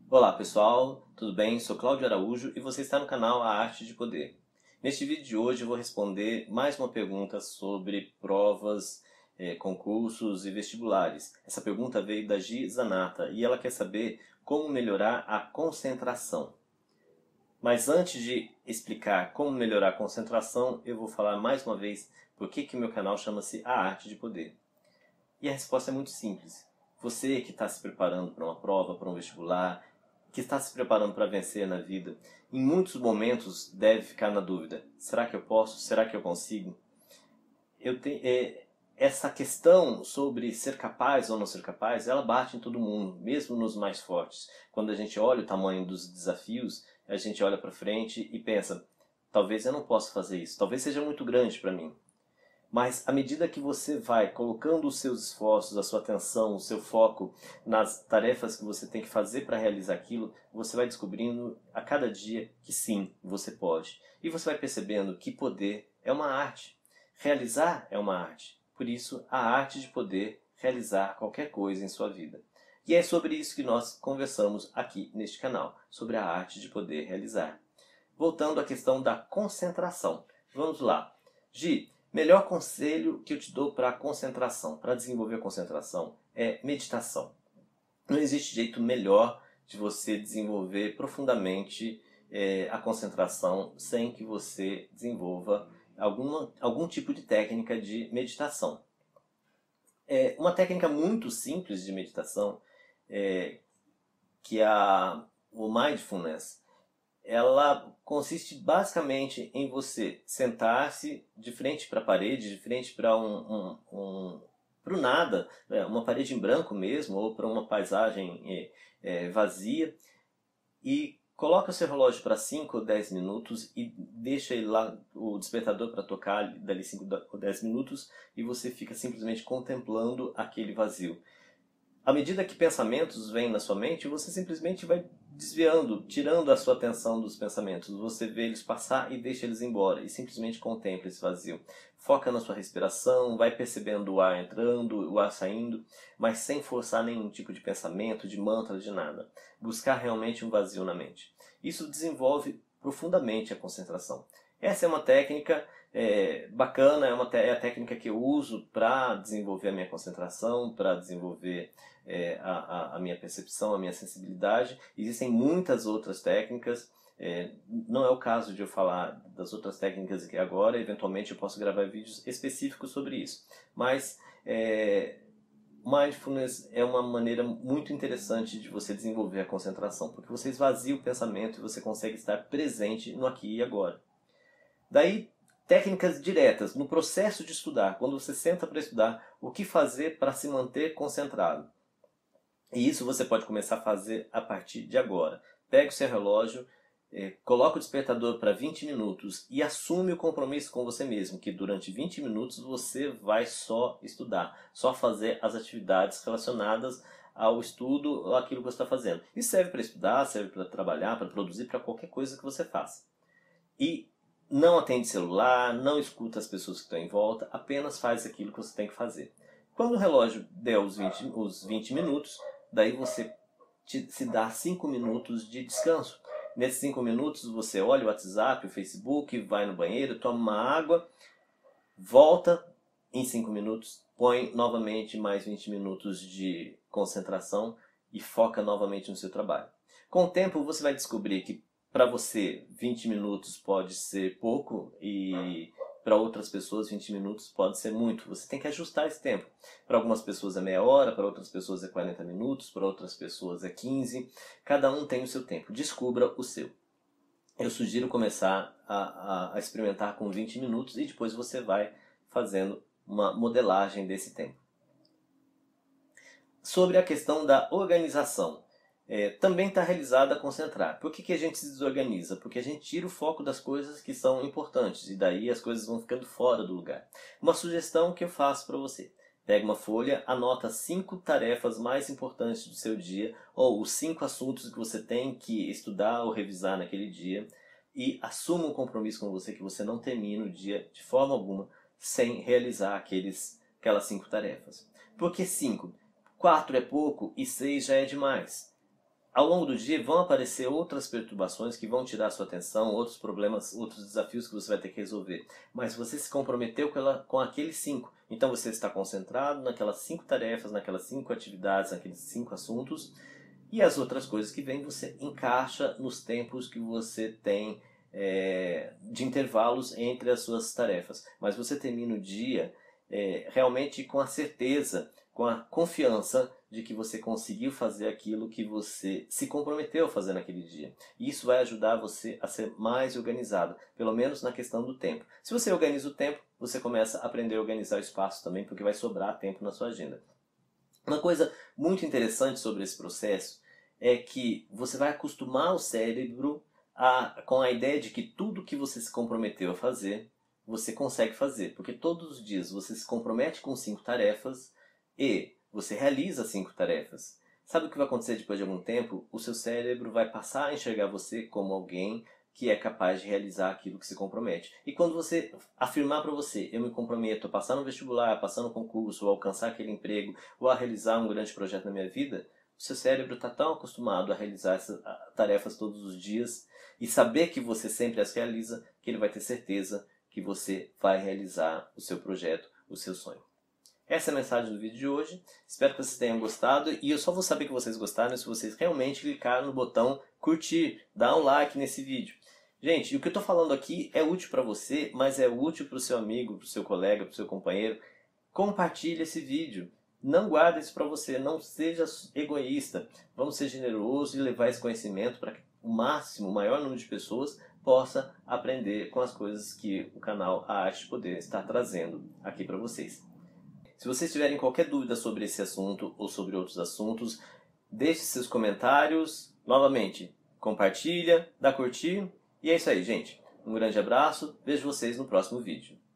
Olá pessoal, tudo bem? Sou Cláudio Araújo e você está no canal A Arte de Poder. Neste vídeo de hoje eu vou responder mais uma pergunta sobre provas, concursos e vestibulares. Essa pergunta veio da Gi Zanata e ela quer saber como melhorar a concentração. Mas antes de explicar como melhorar a concentração, eu vou falar mais uma vez por que o meu canal chama-se A Arte de Poder. E a resposta é muito simples. Você que está se preparando para uma prova, para um vestibular, que está se preparando para vencer na vida, em muitos momentos deve ficar na dúvida: será que eu posso? Será que eu consigo? Essa questão sobre ser capaz ou não ser capaz, ela bate em todo mundo, mesmo nos mais fortes. Quando a gente olha o tamanho dos desafios, a gente olha para frente e pensa: talvez eu não possa fazer isso, talvez seja muito grande para mim. Mas à medida que você vai colocando os seus esforços, a sua atenção, o seu foco nas tarefas que você tem que fazer para realizar aquilo, você vai descobrindo a cada dia que sim, você pode. E você vai percebendo que poder é uma arte. Realizar é uma arte. Por isso, a arte de poder realizar qualquer coisa em sua vida. E é sobre isso que nós conversamos aqui neste canal, sobre a arte de poder realizar. Voltando à questão da concentração. Vamos lá. Gi, melhor conselho que eu te dou para concentração, para desenvolver a concentração, é meditação. Não existe jeito melhor de você desenvolver profundamente a concentração sem que você desenvolva algum tipo de técnica de meditação. Uma técnica muito simples de meditação, que é o mindfulness, ela consiste basicamente em você sentar-se de frente para a parede, de frente para para o nada, uma parede em branco mesmo, ou para uma paisagem vazia, e coloca o seu relógio para 5 ou 10 minutos e deixa ele lá, o despertador para tocar dali 5 ou 10 minutos, e você fica simplesmente contemplando aquele vazio. À medida que pensamentos vêm na sua mente, você simplesmente vai desviando, tirando a sua atenção dos pensamentos. Você vê eles passar e deixa eles embora. E simplesmente contempla esse vazio. Foca na sua respiração, vai percebendo o ar entrando, o ar saindo, mas sem forçar nenhum tipo de pensamento, de mantra, de nada. Buscar realmente um vazio na mente. Isso desenvolve profundamente a concentração. Essa é uma técnica bacana, é a técnica que eu uso para desenvolver a minha concentração, para desenvolver a minha percepção, a minha sensibilidade. Existem muitas outras técnicas, não é o caso de eu falar das outras técnicas aqui agora, eventualmente eu posso gravar vídeos específicos sobre isso. Mas mindfulness é uma maneira muito interessante de você desenvolver a concentração, porque você esvazia o pensamento e você consegue estar presente no aqui e agora. Daí, técnicas diretas, no processo de estudar, quando você senta para estudar, o que fazer para se manter concentrado. E isso você pode começar a fazer a partir de agora. Pega o seu relógio, coloca o despertador para 20 minutos e assume o compromisso com você mesmo, que durante 20 minutos você vai só estudar, só fazer as atividades relacionadas ao estudo ou aquilo que você está fazendo. Isso serve para estudar, serve para trabalhar, para produzir, para qualquer coisa que você faça. E não atende celular, não escuta as pessoas que estão em volta, apenas faz aquilo que você tem que fazer. Quando o relógio der os 20 minutos, daí você se dá 5 minutos de descanso. Nesses 5 minutos você olha o WhatsApp, o Facebook, vai no banheiro, toma uma água, volta em 5 minutos, põe novamente mais 20 minutos de concentração e foca novamente no seu trabalho. Com o tempo você vai descobrir que para você 20 minutos pode ser pouco e para outras pessoas 20 minutos pode ser muito. Você tem que ajustar esse tempo. Para algumas pessoas é meia hora, para outras pessoas é 40 minutos, para outras pessoas é 15. Cada um tem o seu tempo. Descubra o seu. Eu sugiro começar a experimentar com 20 minutos e depois você vai fazendo uma modelagem desse tempo. Sobre a questão da organização. Também está realizada a concentrar. Por que a gente se desorganiza? Porque a gente tira o foco das coisas que são importantes e daí as coisas vão ficando fora do lugar. Uma sugestão que eu faço para você. Pega uma folha, anota 5 tarefas mais importantes do seu dia ou os 5 assuntos que você tem que estudar ou revisar naquele dia e assuma um compromisso com você que você não termina o dia de forma alguma sem realizar aquelas 5 tarefas. Por que 5? 4 é pouco e 6 já é demais. ao longo do dia vão aparecer outras perturbações que vão tirar a sua atenção, outros problemas, outros desafios que você vai ter que resolver. Mas você se comprometeu com aqueles 5. Então você está concentrado naquelas 5 tarefas, naquelas 5 atividades, naqueles 5 assuntos. E as outras coisas que vêm você encaixa nos tempos que você tem de intervalos entre as suas tarefas. Mas você termina o dia realmente com a certeza, com a confiança de que você conseguiu fazer aquilo que você se comprometeu a fazer naquele dia. E isso vai ajudar você a ser mais organizado, pelo menos na questão do tempo. Se você organiza o tempo, você começa a aprender a organizar o espaço também, porque vai sobrar tempo na sua agenda. Uma coisa muito interessante sobre esse processo é que você vai acostumar o cérebro com a ideia de que tudo que você se comprometeu a fazer, você consegue fazer. Porque todos os dias você se compromete com 5 tarefas e você realiza 5 tarefas. Sabe o que vai acontecer depois de algum tempo? O seu cérebro vai passar a enxergar você como alguém que é capaz de realizar aquilo que se compromete. E quando você afirmar para você, eu me comprometo a passar no vestibular, a passar no concurso, ou a alcançar aquele emprego, ou a realizar um grande projeto na minha vida, o seu cérebro está tão acostumado a realizar essas tarefas todos os dias e saber que você sempre as realiza, que ele vai ter certeza que você vai realizar o seu projeto, o seu sonho. Essa é a mensagem do vídeo de hoje. Espero que vocês tenham gostado e eu só vou saber que vocês gostaram se vocês realmente clicarem no botão curtir, dar um like nesse vídeo. Gente, o que eu estou falando aqui é útil para você, mas é útil para o seu amigo, para o seu colega, para o seu companheiro. Compartilhe esse vídeo. Não guarde isso para você, não seja egoísta. Vamos ser generosos e levar esse conhecimento para que o máximo, o maior número de pessoas possa aprender com as coisas que o canal A Arte de Poder está trazendo aqui para vocês. Se vocês tiverem qualquer dúvida sobre esse assunto ou sobre outros assuntos, deixe seus comentários. Novamente, compartilha, dá curtir. E é isso aí, gente. Um grande abraço. Vejo vocês no próximo vídeo.